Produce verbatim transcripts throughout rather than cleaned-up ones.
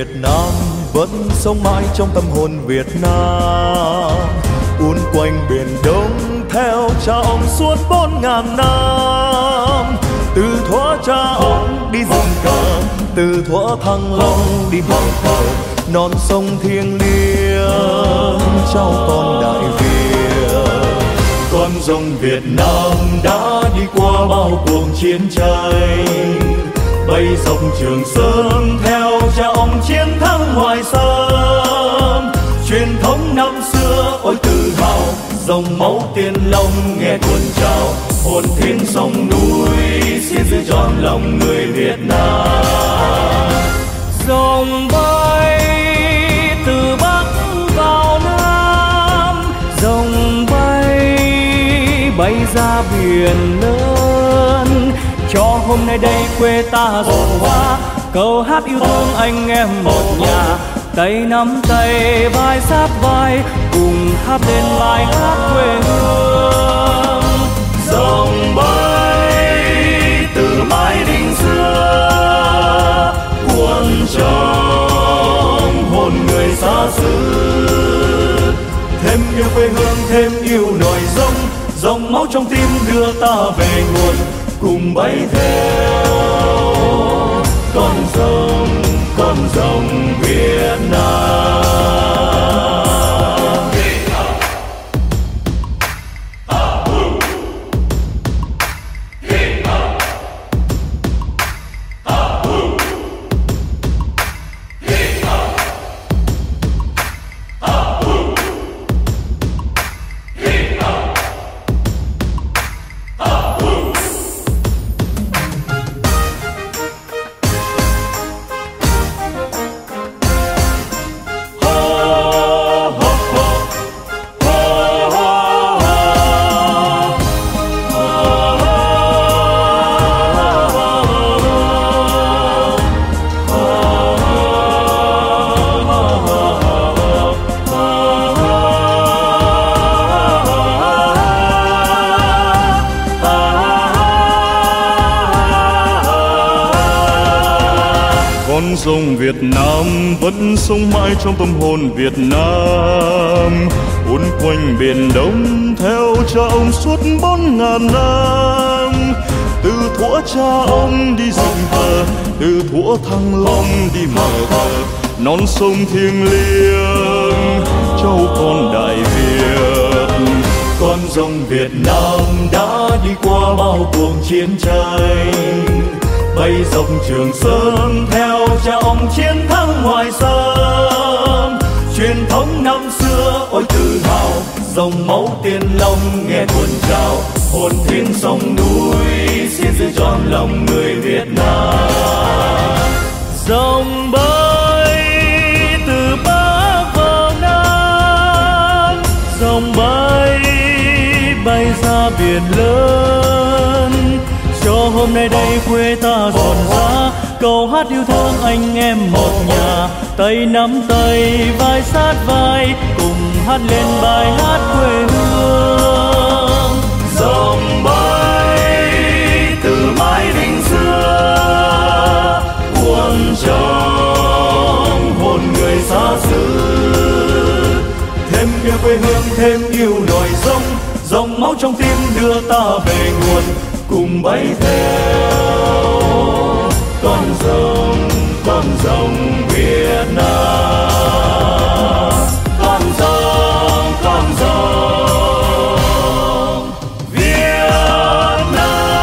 Việt Nam vẫn sống mãi trong tâm hồn Việt Nam, uốn quanh biển Đông theo cha ông suốt bốn ngàn năm. Từ thuở cha ông đi dựng cờ, từ thuở Thăng Long đi mở cờ, non sông thiêng liêng trao con Đại Việt. Con rồng Việt Nam đã đi qua bao cuộc chiến tranh, bay dọc Trường Sơn theo cha ông chiến thắng Hoài Sơn. Truyền thống năm xưa ôi tự hào, dòng máu Tiên Long nghe cuồn trào, hồn thiên sông núi xin giữ trọn lòng người Việt Nam. Dòng bay từ Bắc vào Nam, dòng bay bay ra biển lớn, cho hôm nay đây quê ta rộn hoa, câu hát yêu thương anh em một nhà. Tay nắm tay vai sát vai cùng hát lên bài hát quê hương. Dòng bay từ mái đình xưa cuốn trong hồn người xa xứ, thêm yêu quê hương thêm yêu nổi giống, dòng máu trong tim đưa ta về nguồn, cùng bay theo con rồng, con rồng Việt Nam. Con rồng Việt Nam vẫn sống mãi trong tâm hồn Việt Nam, uốn quanh biển Đông theo cha ông suốt bốn ngàn năm. Từ thuở cha ông đi dựng cờ, từ thuở Thăng Long đi mở cờ, non sông thiêng liêng châu con Đại Việt. Con rồng Việt Nam đã đi qua bao cuộc chiến tranh, bay dọc Trường Sơn theo cha ông chiến thắng Hoài Sơn. Truyền thống năm xưa ôi tự hào, dòng máu Tiên Long nghe cuồn trào, hồn thiên sông núi xin giữ trọn lòng người Việt Nam. Dòng bay từ Bắc vào Nam, dòng bay bay ra biển lớn, cho hôm nay đây quê ta rộn rã, câu hát yêu thương anh em một nhà. Tay nắm tay vai sát vai cùng hát lên bài hát quê hương. Dòng bay từ mái đình xưa cuốn trong hồn người xa xứ, thêm yêu quê hương thêm yêu nổi giống, dòng máu trong tim đưa ta về nguồn, cùng bay theo con rồng, con rồng Việt Nam. Con rồng, con rồng Việt Nam.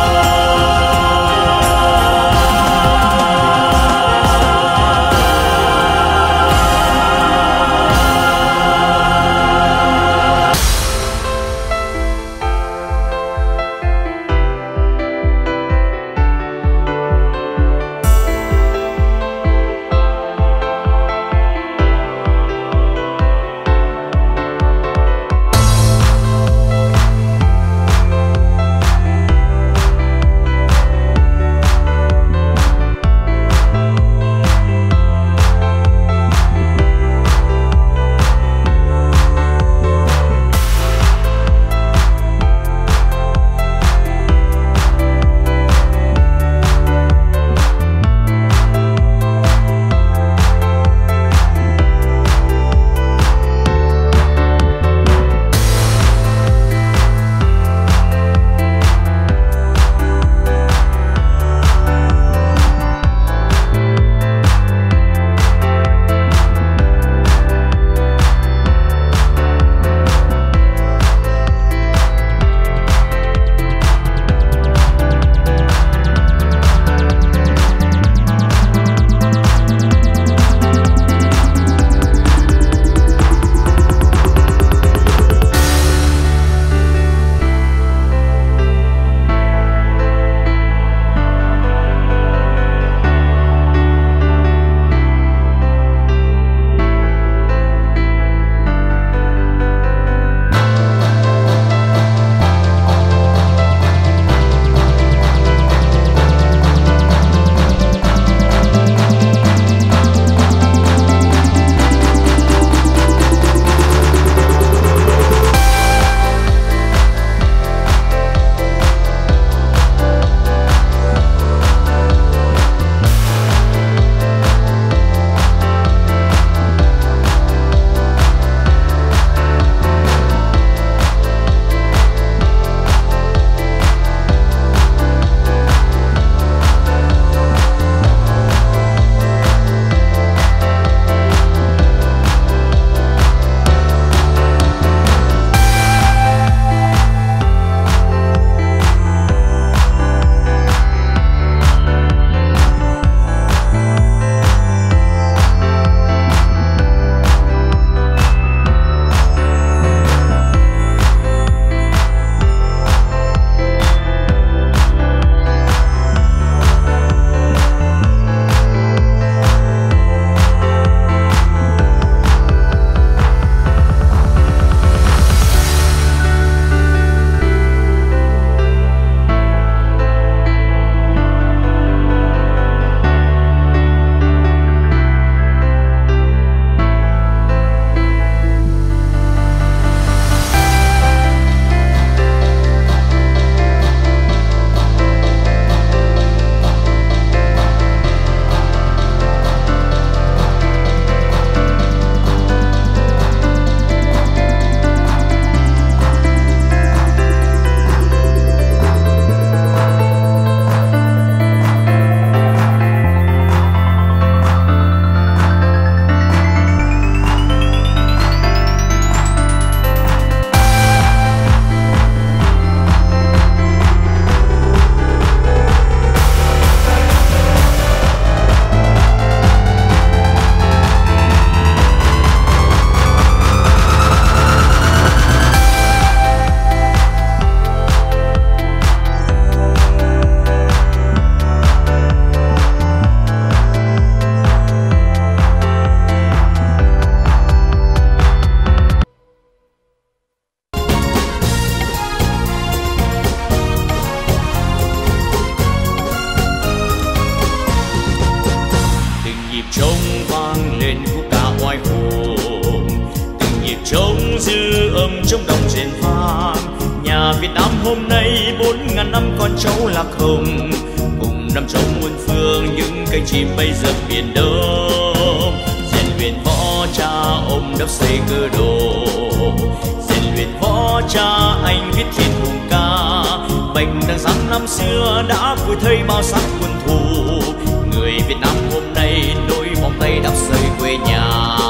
trống dư âm trong đồng rền vang. Nhà Việt Nam hôm nay bốn ngàn năm con cháu lạc hồng, cùng nằm trong muôn phương những cánh chim bay dập biển đông. Rèn luyện võ cha ông đắp xây cơ đồ, rèn luyện võ cha anh viết thiên hùng ca. Bạch đằng giang năm xưa đã vui thây bao sắc quân thù, người Việt Nam hôm nay đôi vòng tay đắp xây quê nhà.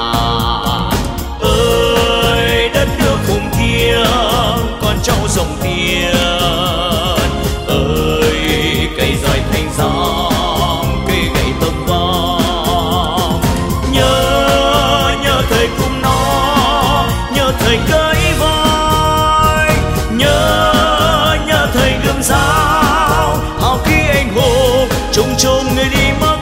Ơi đất nước hùng thiêng, con cháu dòng tiền. Ơi cây roi thanh gióng, cây gậy tông vong. Nhớ nhớ thời cùng nó, nhớ thời cưới voi. Nhớ nhớ thời gươm giáo, hào khí anh hùng trùng trùng người đi mơ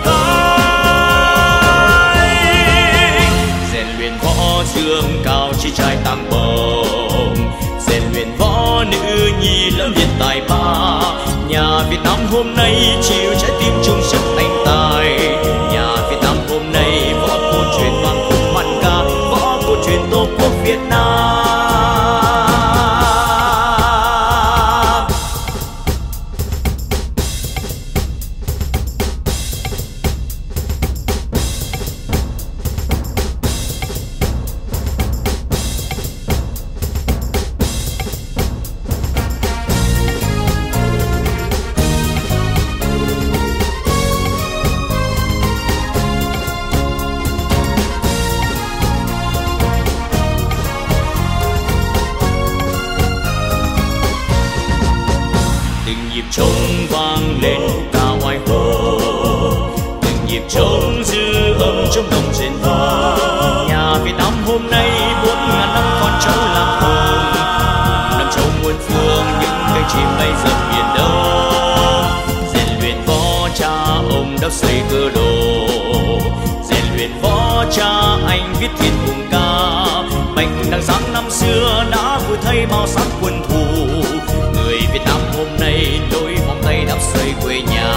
cái. Rèn luyện võ dương cao chi trai tăng bồng, rèn luyện võ nữ nhi lẫm liệt tài ba. Nhà Việt Nam hôm nay chịu trái tim chung sức anh tài. Nhà Việt Nam hôm nay võ cổ truyền vang khúc hoan ca, võ cổ truyền tổ quốc Việt Nam. Trống vang lên ca oai hùng, từng nhịp trống dư âm trong đồng rền vang. Nhà Việt Nam hôm nay bốn ngàn năm con cháu lạc hồng, nằm trong muôn phương những cánh chim bay dập biển đông. Rèn luyện võ cha ông đắp xây cơ đồ, rèn luyện võ cha anh viết thiên hùng ca. Bạch đằng giang năm xưa đã vui thay bao sắc quân thù, người Việt Nam hôm nay đôi vòng tay đắp xây quê nhà.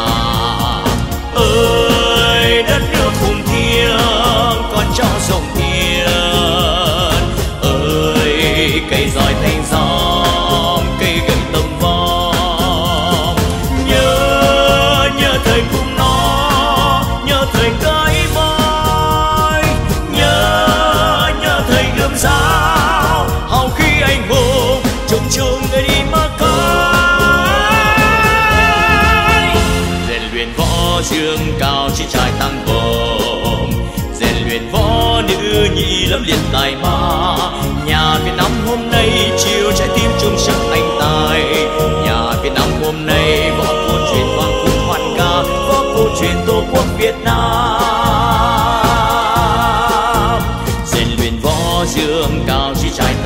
Ơi đất nước hùng thiêng, con cháu dòng tiền. Ơi cây roi thanh gióng, cây gậy tông vong. Nhớ nhớ thời cùng nó, nhớ thời cưới voi. Nhớ nhớ thời gươm giáo, hào khí anh hùng trùng trùng người đi mơ cái. Rèn luyện võ dương cao chi trai tăng bồng, rèn luyện võ nữ nhi lẫm liệt tài ba. Nhà Việt Nam hôm nay chiều trái tim chung sức anh tài. Nhà Việt Nam hôm nay võ cổ truyền vang khúc hoan ca, võ cổ truyền tổ quốc Việt Nam. Rèn luyện võ dương cao chi trai